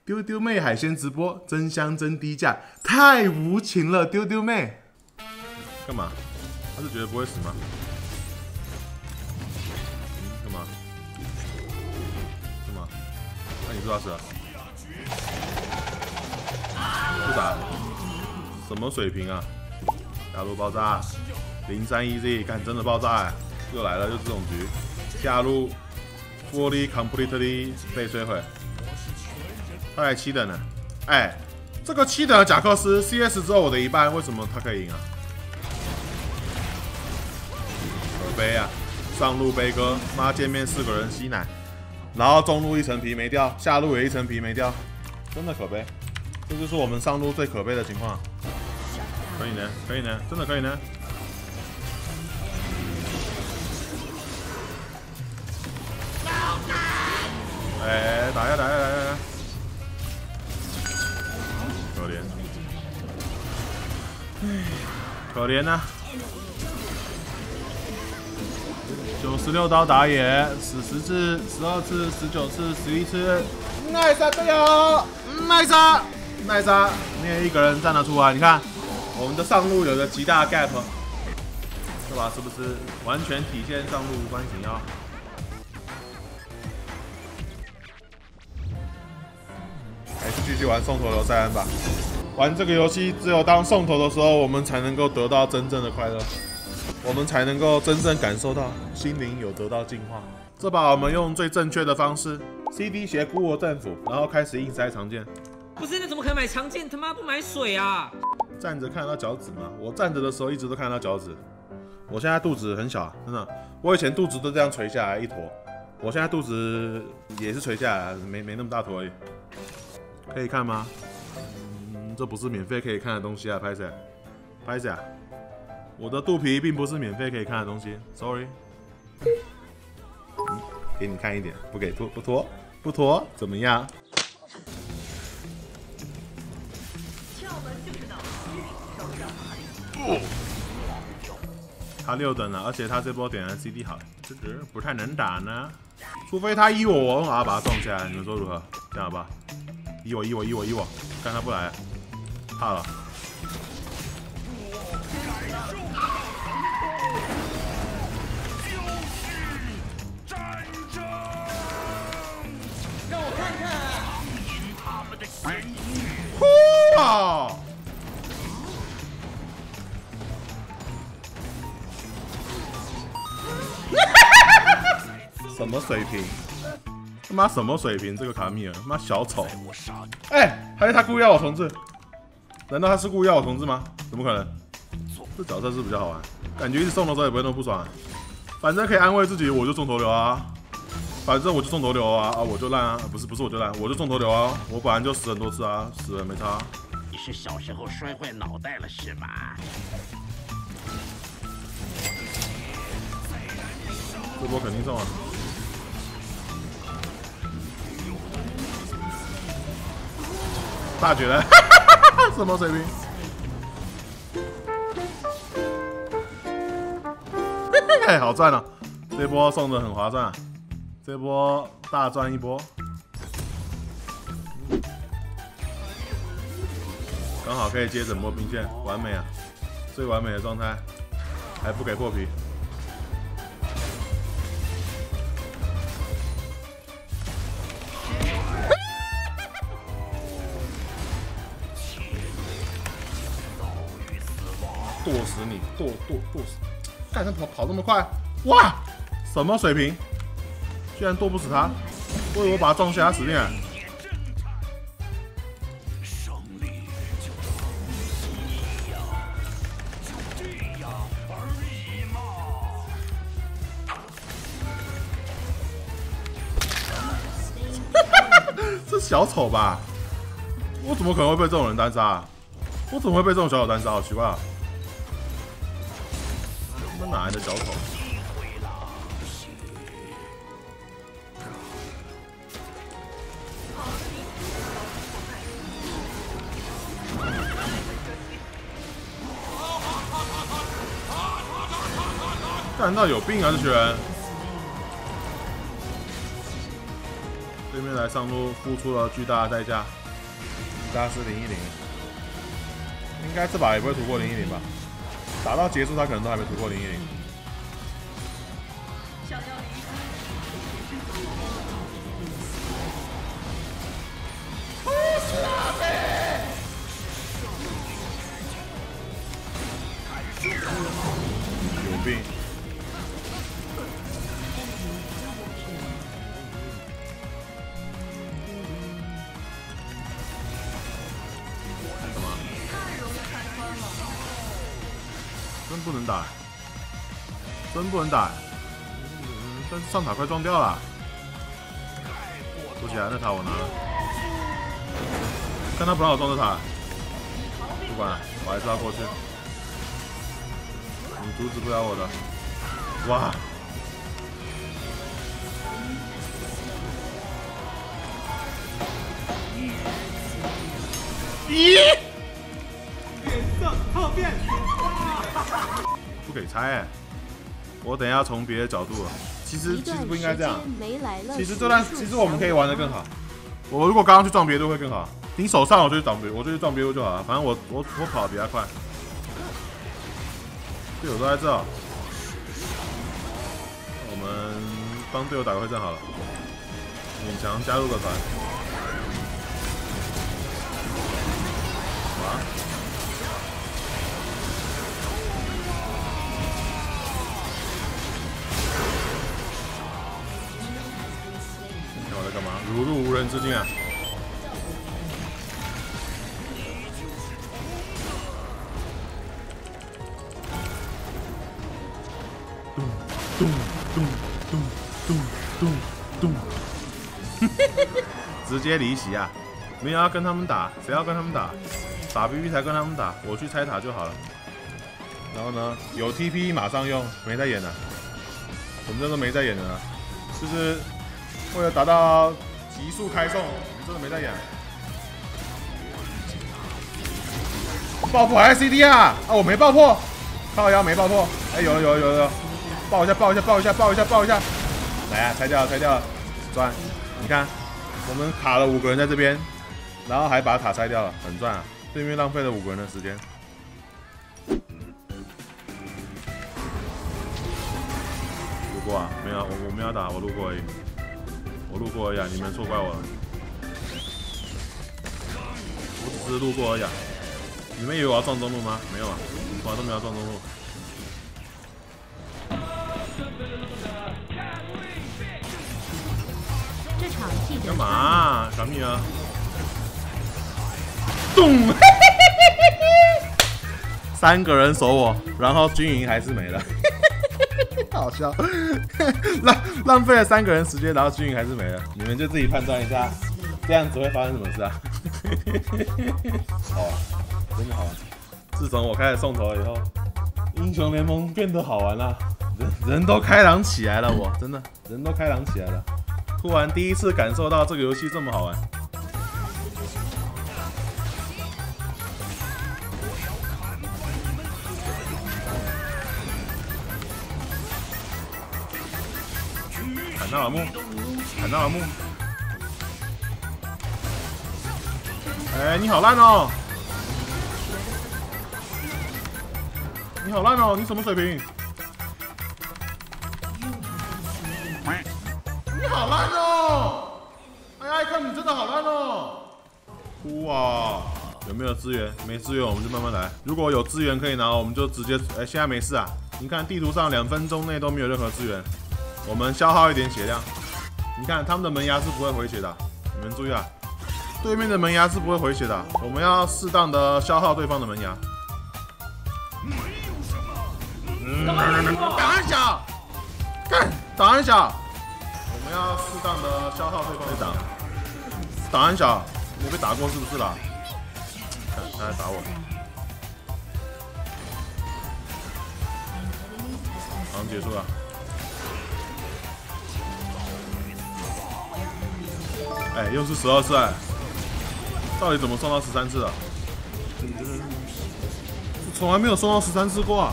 丢丢妹海鲜直播，真香真低价，太无情了，丢丢妹。干嘛？他是觉得不会死吗？干嘛？干嘛？那你知道死了？不打？什么水平啊？下路爆炸，031Z， 看真的爆炸，又来了，就是这种局。下路 fully completely 被摧毁。他还7等呢，哎，这个7等的贾克斯 CS 只有我的一半，为什么他可以赢啊？可悲啊！上路悲歌，妈见面4个人吸奶，然后中路1层皮没掉，下路也1层皮没掉，真的可悲。这就是我们上路最可悲的情况。可以呢，可以呢，真的可以呢。哎，打呀打呀打呀！可怜，可怜呐！96刀打野，死10次、12次、19次、11次，奈莎队友，奈莎，奈莎，你也一个人站得出来？你看，我们的上路有个极大的 gap， 对吧？是不是完全体现上路无关紧要？还是继续玩送头流塞恩吧。玩这个游戏，只有当送头的时候，我们才能够得到真正的快乐，我们才能够真正感受到心灵有得到净化。这把我们用最正确的方式 ，CD 斜孤我政府，然后开始硬塞长剑。 不是，那怎么可能买长剑？他妈不买水啊！ 站着看得到脚趾吗？我站着的时候一直都看得到脚趾。我现在肚子很小，真的。我以前肚子都这样垂下来一坨，我现在肚子也是垂下来，没那么大坨而已。可以看吗？这不是免费可以看的东西啊，拍谁？拍谁啊？我的肚皮并不是免费可以看的东西 ，sorry。给你看一点，不给脱不脱不脱，怎么样？他6等了，而且他这波点燃 CD 好，这个不太能打呢。除非他依我把他撞下来，你们说如何？这样好不好？依我，看他不来，怕了。 让我看看。 哇！什么水平？他妈什么水平？这个卡米尔，妈小丑！哎，还是他故意要我同志？难道他是故意要我同志吗？怎么可能？这角色是比较好玩，感觉一直送的时候也不会那么不爽、啊。反正可以安慰自己，我就中头流啊，反正我就中头流啊，我就烂啊，不是我就烂，我就中头流啊，我本来就死很多次啊，死了没差、啊。 你是小时候摔坏脑袋了是吧？ 这波肯定中啊！大绝了，什么水平？嘿，好赚啊！这波送的很划算、啊，这波大赚一波，刚好可以接整波兵线，完美啊！最完美的状态，还不给破皮。剁死你！剁死！干他跑那么快，哇！什么水平？居然剁不死他！我以为我把他撞下，他死定了。这小丑吧？我怎么可能会被这种人单杀、啊？我怎么会被这种小丑单杀？好奇怪啊！那哪来的小丑？难道有病啊？这群人！对面这台上路付出了巨大的代价。加是010，应该这把也不会突破010吧？打到结束他可能都还没突破010。有病！干嘛？真不能打，真不能打！但是上塔快撞掉了。躲起来，那塔我拿了。看他不让我撞这塔，不管了，我还是要过去。你阻止不了我的。哇！咦！变色后变！不给拆欸！我等一下从别的角度了。其实不应该这样。其实我们可以玩得更好。我如果刚刚去撞别队会更好。你手上我就去撞别队就好了。反正我跑得比他快。队友都在这，我们帮队友打个会战好了，勉强加入个团。哇！你看我在干嘛？如入无人之境啊！咚，直接离席啊！没有要跟他们打，谁要跟他们打？打 BB 才跟他们打，我去拆塔就好了。然后呢，有 TP 马上用，没在演的，我们真的没在演的，就是为了达到急速开送，我们真的没在演。爆破还是 CD 啊？啊，我没爆破，靠腰没爆破。哎，有，爆一下！来啊，拆掉了，赚！你看，我们卡了5个人在这边，然后还把塔拆掉了，很赚啊！对面浪费了5个人的时间。路过啊？没有，我没有打，我路过而已。我路过而已啊！你们错怪我了。我只是路过而已啊！你们以为我要撞中路吗？没有啊，我从来都没有撞中路。干嘛？小米啊！咚！3个人守我，然后军营还是没了，好笑。浪费了3个人时间，然后军营还是没了。你们就自己判断一下，这样子会发生什么事啊？好玩，真的好玩。自从我开始送头以后，英雄联盟变得好玩了，人都开朗起来了，我真的人都开朗起来了。突然第一次感受到这个游戏这么好玩。砍到了木！哎，你好烂哦！你什么水平？你好烂哦！哎呀，看你真的好烂哦！哭啊！有没有资源？没资源我们就慢慢来。如果有资源可以拿，我们就直接。哎，现在没事啊。你看地图上2分钟内都没有任何资源，我们消耗一点血量。你看他们的门牙是不会回血的，你们注意啊！对面的门牙是不会回血的，我们要适当的消耗对方的门牙。打很小，干打很小。我们要适当的消耗对方的打很小，我被打过是不是啦？看他在打我，好像结束了。哎，又是12次哎，到底怎么送到13次了？从来没有送到13次过啊！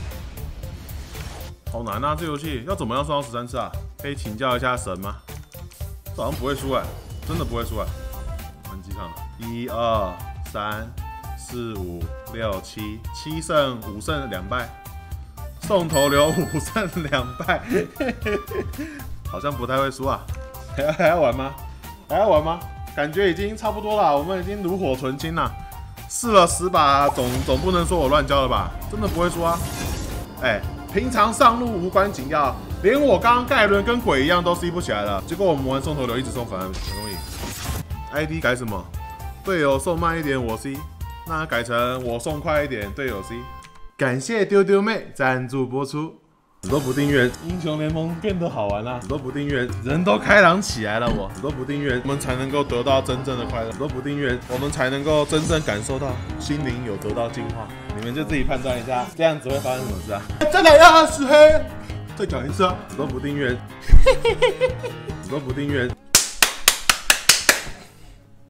好难啊，这游戏要怎么样送到13次啊？可以请教一下神吗？这好像不会输哎。 真的不会输啊！很激场，1、2、3、4、5、6、7，7胜5胜2败，送头流5胜2败，好像不太会输啊！还要玩吗？还要玩吗？感觉已经差不多了，我们已经炉火纯青了，试了10把，总不能说我乱教了吧？真的不会输啊！哎，平常上路无关紧要，连我刚刚盖伦跟鬼一样都 C 不起来了，结果我们玩送头流一直送反而很容易。ID 改什么？队友送慢一点我 C， 那改成我送快一点队友 C。感谢丢丢妹赞助播出。死都不订阅，英雄联盟变得好玩啦！死都不订阅，人都开朗起来了。死都不订阅，我们才能够得到真正的快乐。死都不订阅，我们才能够真正感受到心灵有得到净化。你们就自己判断一下，这样子会发生什么事啊？再来呀，死黑！再讲一次啊！死都不订阅，死都不订阅。